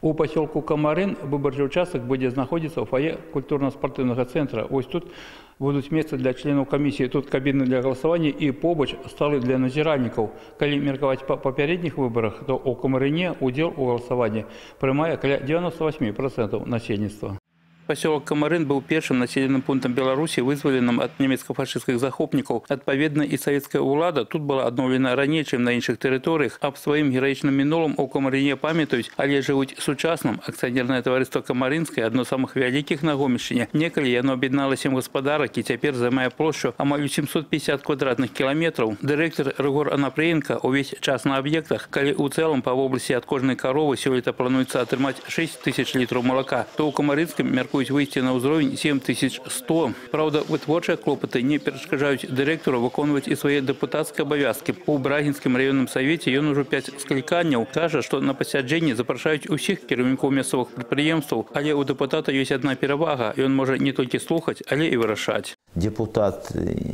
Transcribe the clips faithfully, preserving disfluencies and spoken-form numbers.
У поселку Камарын выборчий участок будет находиться в фойе культурно-спортивного центра. Ось тут будут места для членов комиссии, тут кабины для голосования и побач столы для назиральников. Коли мерковать по попередних выборах, то у Камарыне удел у голосования прямая около девяноста восьми процентов населения. Поселок Камарын был первым населенным пунктом Беларуси, вызволенным от немецко-фашистских захопников. Отповедно и советская улада тут была обновлена ранее, чем на інших территориях. Об своим героичным минулом у Камарыне памятують, але живуть сучасним. Акционерное товариство Камаринское, одно з самих великих на Гомельщині. Неколи оно об'єднало сім господарок і тепер займає площу амаль сімсот п'ятдесят квадратних кілометрів. Директор Ригор Анаприенко увесь час на об'єктах. Коли у цілому по області від кожної корови сьогодні планується отримати шість тисяч літрів молока, то у Камаринському меркують вийти на уровень сім тисяч сто. Правда, витворчі клопоти не перешкоджають директору виконувати і свої депутатські обов'язки. У Брагінському районному совєті він уже п'ять скликаннів. Каже, що на посадження запрошують усіх керівників місцевих підприємств, але у депутата є одна перевага, і він може не тільки слухати, але і вирішати. Депутат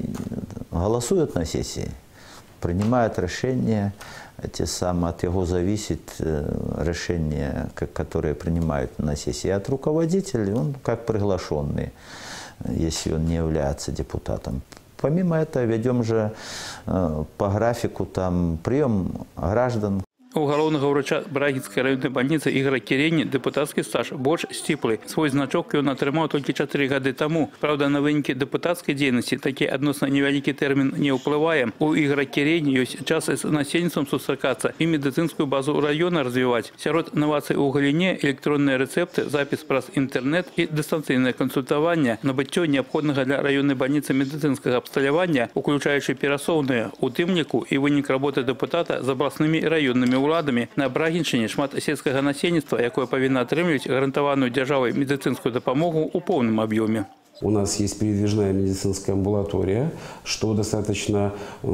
голосує на сесії, приймає рішення. Те самые, от его зависит решение, которое принимают на сессии. От руководителя он как приглашенный, если он не является депутатом. Помимо этого ведем же по графику там прием граждан. У головного врача Брагінської районної больниці Ігоря Кірені депутатський стаж більш стиплий. Свій значок він отримав тільки чотири роки тому. Правда, на виніки депутатської діяльності такий відносно невеликий термін не впливає. У Ігоря Кірені є час з населенням зустрічатися і медицинську базу району розвивати. Серед новацій у галині електронні рецепти, запис праз інтернет і дистанційне консультування, набуття необхідного для районної больниці медицинського обстеження, включаючи пересовне утимнику і винік роботи депутата з обласними районними уладами. На Брагінщині шмат сільського населення, яке повинно отримувати гарантовану державою медицинську допомогу у повному об'ємі. У нас есть передвижная медицинская амбулатория, что достаточно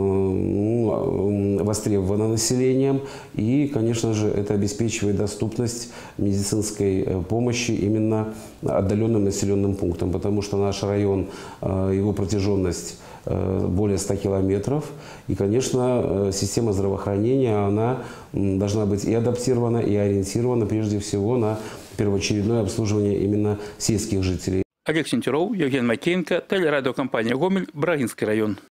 ну, востребовано населением. И, конечно же, это обеспечивает доступность медицинской помощи именно отдаленным населенным пунктам, потому что наш район, его протяженность более ста километров. И, конечно, система здравоохранения, она должна быть и адаптирована, и ориентирована прежде всего на первоочередное обслуживание именно сельских жителей. Олег Сентеров, Евген Макеенко, телерадиокомпания «Гомель», Брагинский район.